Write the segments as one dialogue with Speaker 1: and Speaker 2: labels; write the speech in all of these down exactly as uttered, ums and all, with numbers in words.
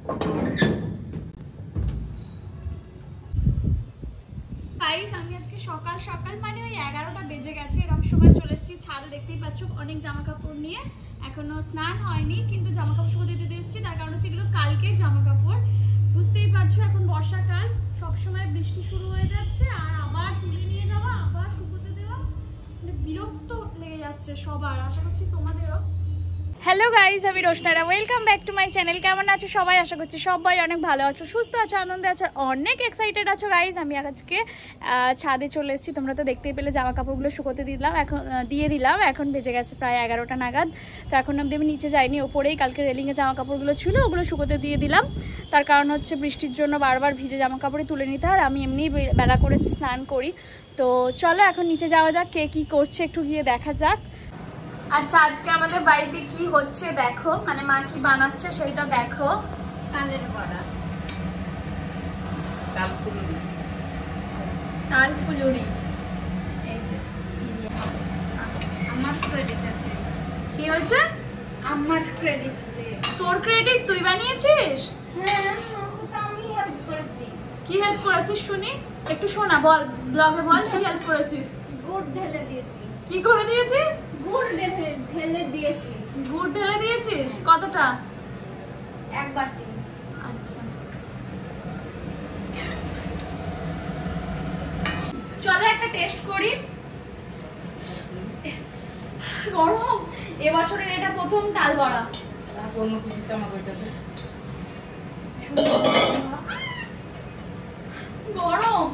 Speaker 1: Guys আমি আজকে সকাল সকাল মানে ওই এগারোটা বেজে গেছে এরকম সময় চলে এসেছি ছাদে, দেখতেই পাচ্ছ অনেক জামা কাপড় নিয়ে। এখনো স্নান হয়নি কিন্তু জামা কাপড় শুকোতে দিতে এসেছি, তার কারণ হচ্ছে এগুলো কালকের জামা কাপড়। বুঝতেই পারছো এখন বর্ষাকাল, সবসময় বৃষ্টি শুরু হয়ে যাচ্ছে আর আবার তুলে নিয়ে যাওয়া আবার শুকোতে দেওয়া, মানে বিরক্ত লেগে যাচ্ছে সবার। আশা করছি তোমাদেরও। হ্যালো গাইজ, আমি Roshnara, welcome back to my channel. কেমন আছো সবাই? আশা করছি সবাই অনেক ভালো আছো, সুস্থ আছো, আনন্দে আছো, অনেক এক্সাইটেড আছো গাইজ। আমি আজকে ছাদে চলে এসেছি, তোমরা তো দেখতেই পেলে জামা কাপড়গুলো শুকোতে দিলাম, এখন দিয়ে দিলাম। এখন বেজে গেছে প্রায় এগারোটা নাগাদ। তো এখন অব্দি আমি নিচে যাইনি, ওপরেই কালকে রেলিংয়ে জামা কাপড়গুলো ছিল ওগুলো শুকোতে দিয়ে দিলাম। তার কারণ হচ্ছে বৃষ্টির জন্য বারবার ভিজে জামা কাপড়ে তুলে নিতে হয়, আমি এমনি বেলা করে স্নান করি। তো চলো এখন নিচে যাওয়া যাক, কে কী করছে একটু গিয়ে দেখা যাক। আচ্ছা আজকে আমাদের বাড়িতে কি হচ্ছে দেখো, মানে মা কি বানাচ্ছে সেটা দেখো। কালের বড়া, চাল ফুলুরি, এই যে আমার ক্রেডিট আছে। কি হয়েছে? আমার ক্রেডিট আছে। তোর ক্রেডিট? তুই বানিয়েছিস? হ্যাঁ, আমি হেল্প করেছি। কি হেল্প করেছিস শুনি একটু, শোনা বল, ব্লগে বল কি হেল্প করেছিস। গুড় ঢেলে দিয়েছি। কি করে দিয়েছিস? গুড় ঢেলে দিয়েছি। গুড় ঢেলে দিয়েছিস? কতটা? এক বাটি। আচ্ছা চলো একটা টেস্ট করি। গরম এবছরের এটা প্রথম তাল বড়া। অন্য কিছুতে আমাকে এটাতে গরম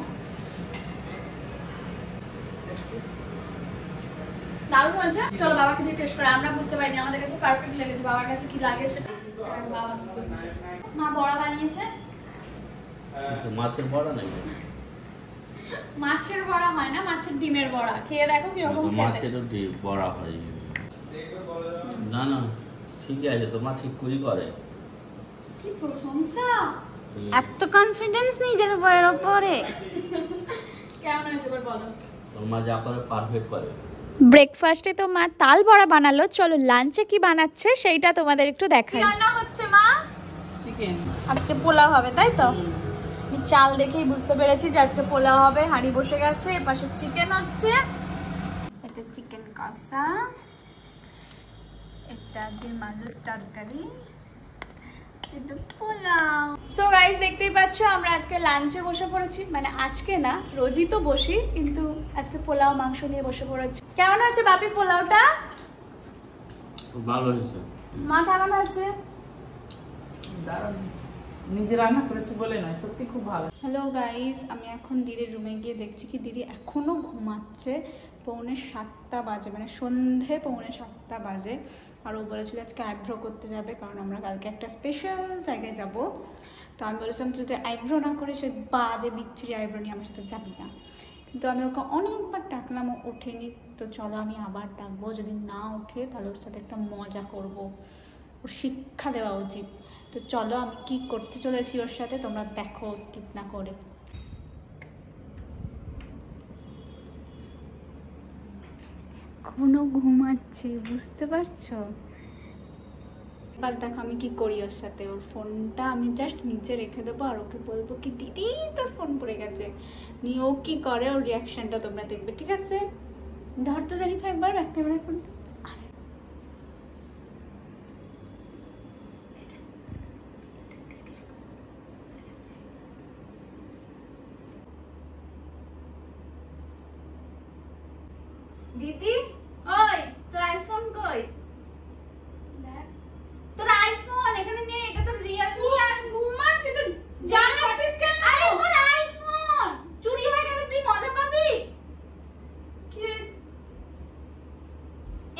Speaker 1: দারুণ হয়েছে। চলো বাবাকে দিয়ে টেস্ট করে, আমরা বুঝতে পারিনি, আমাদের কাছে পারফেক্ট লেগেছে, বাবার কাছে কি লাগে সেটা। বাবা কি করছে? মা বড়া বানিয়েছে।
Speaker 2: মাছের বড়া নাকি?
Speaker 1: মাছের বড়া হয় না, মাছের ডিমের বড়া। খেয়ে দেখো কিরকম খেতে।
Speaker 2: মাছেরও ডিম বড়া হয় না? না ঠিকই আছে, তোমার ঠিক করি করে।
Speaker 1: কি প্রশংসা,
Speaker 3: এত কনফিডেন্স নিজের বইয়ের উপরে।
Speaker 1: কেমন হয়েছে বলো?
Speaker 2: তোর মা যা করে পারফেক্ট করে।
Speaker 1: ব্রেকফাস্টে তো মা তাল বড়া বানালো, চলো লাঞ্চে কি বানাচ্ছে সেইটা তোমাদের একটু দেখাই। কি রান্না হচ্ছে মা?
Speaker 3: চিকেন।
Speaker 1: আজকে পোলাও হবে তাই তো? আমি চাল দেখেই বুঝতে পেরেছি যে আজকে পোলাও হবে। হাঁড়ি বসে গেছে, এপাশে চিকেন হচ্ছে, এটা চিকেন কষা, এটা ডিম আলুর তরকারি, এটা পোলাও। সো গাইস দেখতেই পাচ্ছ আমরা আজকে লাঞ্চে বসে পড়েছি, মানে আজকে না রোজই তো বসি, কিন্তু আজকে পোলাও মাংস নিয়ে বসে পড়েছি। কেমন হচ্ছে বাপি পোলাওটা?
Speaker 2: খুব ভালো হয়েছে।
Speaker 1: মা কেমন আছে?
Speaker 3: দারুণ হয়েছে, নিজে রান্না করেছি বলে নয়, সত্যি খুব ভালো। হ্যালো গাইস, আমি এখন দিদির রুমে গিয়ে দেখছি কি দিদি এখনো ঘুমাচ্ছে। পৌনে সাতটা বাজে, মানে সন্ধে পৌনে সাতটা বাজে। আর ও বলেছিল আজকে আইব্রো করতে যাবে, কারণ আমরা কালকে একটা স্পেশাল জায়গায় যাব। তো আমি বলেছিলাম যদি আইব্রো না করে সে বাজে বিচ্ছিরি আইব্রো নিয়ে আমার সাথে যাবি না, কিন্তু আমি ওকে অনেকবার ডাকলাম, ও ওঠেনি। তো চলো আমি আবার ডাকবো, যদি না ওঠে তাহলে ওর সাথে একটা মজা করব, ওর শিক্ষা দেওয়া উচিত। তো চলো আমি কি করতে চলেছি ওর সাথে তোমরা দেখো স্কিপ না করে। এখনো ঘুমাচ্ছে, বুঝতে পারছো? এবার দেখো আমি কি করি ওর সাথে। ওর ফোনটা আমি জাস্ট নিচে রেখে দেবো আর ওকে বলবো কি দিদি তোর ফোন পড়ে গেছে, নিয়ে ও কি করে ওর রিয়াকশনটা তোমরা দেখবে, ঠিক আছে? ধর তো জানি একবার একেবারে ফোন। দিদি ওই তোর আইফোন কই? দেখ তোর আইফোন এখানে নেই, এটা তো রিয়েলমি। আর ঘুমাচ্ছিস তো জ্বালাচ্ছিস কেন? আরে তোর আইফোন চুরি হয়ে গেলে তুই মজা পাবি। কি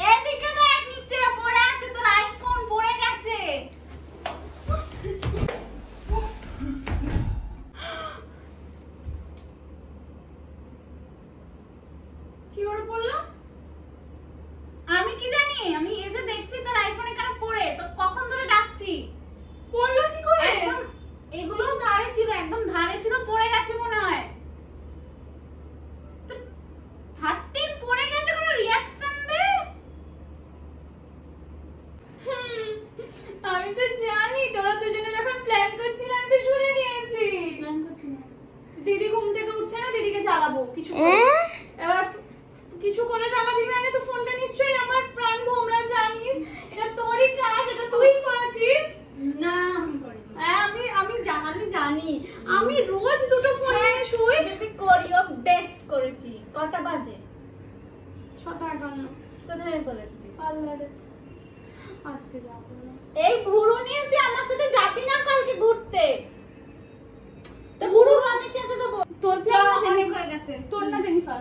Speaker 1: তো জানি তোরা দুজনে যখন প্ল্যান করছিস আমি তো শুনে নিয়েছি। প্ল্যান করছিস না? দিদি ঘুম থেকে উঠছে না, দিদিকে জ্বালাবো কিছু করে। এবার কিছু করে জ্বালাবি মানে তো ফোনটা নিশ্চয়ই আমার প্রাণ ভোমরা, জানিস এটা তোরই কাজ, এটা তুই করেছিস। না আমি করিনি। হ্যাঁ আমি আমি জানি জানি আমি রোজ দুটো ফোন নিয়ে শুই। যদি করিও বেস্ট করেছি। কটা বাজে? ছটা একান্ন। কোথায় বলেছিস? পার্লারে। আজকে যাবো না। এই ভুরু নিয়ে তুই আমার সাথে যাবি না কালকে ঘুরতে? তো ভুরু আমি চেঁচে দেবো। তোর প্ল্যান জেনিফার হয়ে গেছে। তোর না জেনিফার?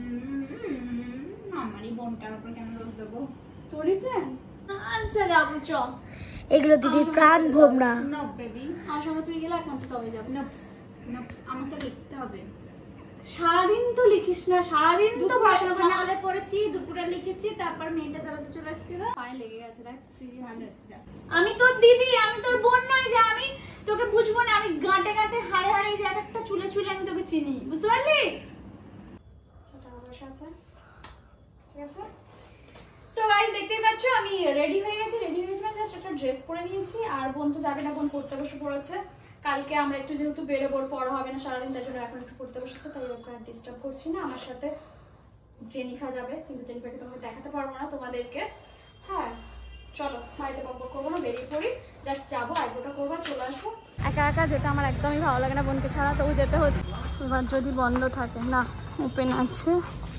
Speaker 1: আমারই বোনটার উপর কেন দোষ দেবো? তোরই প্ল্যান? আচ্ছা যাবো চ।
Speaker 4: এগুলো দিদির প্রাণ ভোমরা।
Speaker 1: না বেবি, আমার সঙ্গে তুই গেলে একমাত্র তবে যাবো। না আমাকে লিখতে হবে। সারাদিন তো লিখিস না, সারাদিন তো পড়াশোনা করে হলে পড়েছি, দুপুরে লিখেছি, তারপর মেয়েটা চালাতে চলে আসছিল, পায়ে লেগে গেছে। দেখ সিরিয়াসলি আমি তোর দিদি, আমি তোর বোন নই যে আমি তোকে বুঝবো না। আমি গাঁটে গাঁটে হাড়ে হাড়ে যে একটা চুলে চুলে আমি তোকে চিনি, বুঝতে পারলি? আচ্ছা টাকা পয়সা আছে, ঠিক আছে। সো গাইস দেখতেই পাচ্ছ আমি রেডি হয়ে গেছি। রেডি হয়ে গেছি মানে জাস্ট একটা ড্রেস পরে নিয়েছি। আর বোন তো যাবে না, বোন পড়তে বসে পড়েছে। কালকে আমরা একটু যেহেতু বেরোবো, পড়া হবে না সারাদিন, তাই জন্য এখন একটু পড়তে বসেছে, তাই ওকে আর ডিস্টার্ব করছি না। আমার সাথে জেনিফা যাবে, কিন্তু জেনিফাকে তোমাকে দেখাতে পারবো না তোমাদেরকে। হ্যাঁ চলো, বাড়িতে বক বক করবো না, বেরিয়ে পড়ি। জাস্ট যাবো, আইব্রোটা করবো, চলে আসবো। একা একা যেতে আমার একদমই ভালো লাগে না, বোনকে ছাড়া, তবু যেতে হচ্ছে। এবার যদি বন্ধ থাকে, না ওপেন আছে।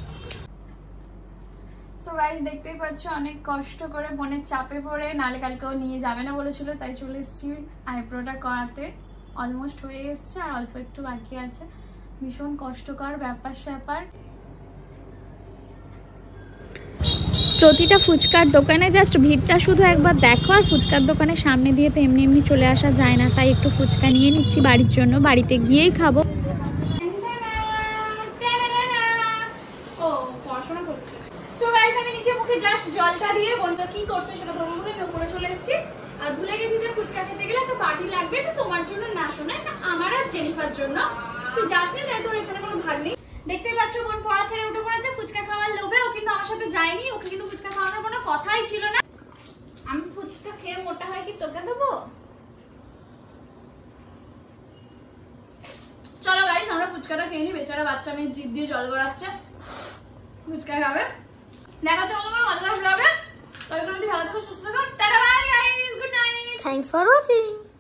Speaker 1: সো গাইস দেখতেই পাচ্ছ অনেক কষ্ট করে বোনের চাপে পড়ে, নালে কালকেও নিয়ে যাবে না বলেছিল, তাই চলে এসেছি আইব্রোটা করাতে। অলমোস্ট হয়ে এসছে, আর অল্প একটু বাকি আছে। ভীষণ কষ্টকর ব্যাপার স্যাপার।
Speaker 4: প্রতিটা ফুচকার দোকানে জাস্ট ভিড়টা শুধু একবার দেখো। আর ফুচকার দোকানের সামনে দিয়ে তো এমনি এমনি চলে আসা যায় না, তাই একটু ফুচকা নিয়ে নিচ্ছি বাড়ির জন্য, বাড়িতে গিয়েই খাবো।
Speaker 1: ও পড়াশোনা করছে। সো গাইস আমি নিচে মুখে জাস্ট জলটা দিয়ে বোনটা কি করছে সেটা ধরবো বলে আমি উপরে চলে এসেছি। আর ভুলে গেছি যে ফুচকা খেতে গেলে একটা বাটি লাগবে, এটা তোমার জন্য না শোনা, এটা আমার আর জেনিফার জন্য। তুই যাস না, তাই তোর এখানে কোনো ভাগ নেই। দেখতেই পাচ্ছ বোন পড়া ছেড়ে উঠে পড়েছে ফুচকা খাওয়ার লোভে। ও কিন্তু আমার সাথে যায়নি, ওকে কিন্তু ফুচকা খাওয়ানোর কোনো কথাই ছিল না। আমি ফুচকা খেয়ে মোটা হয় কি তোকে দেবো? চলো গাইস আমরা ফুচকাটা খেয়ে নি। বেচারা বাচ্চা মেয়ে জিভ দিয়ে জল গড়াচ্ছে, ফুচকা খাবে। দেখা হচ্ছে আমার মজা লাগবে। ততক্ষণ ভালো থেকো, সুস্থ থেকো, tata bye guys, good night.
Speaker 4: Thanks for watching.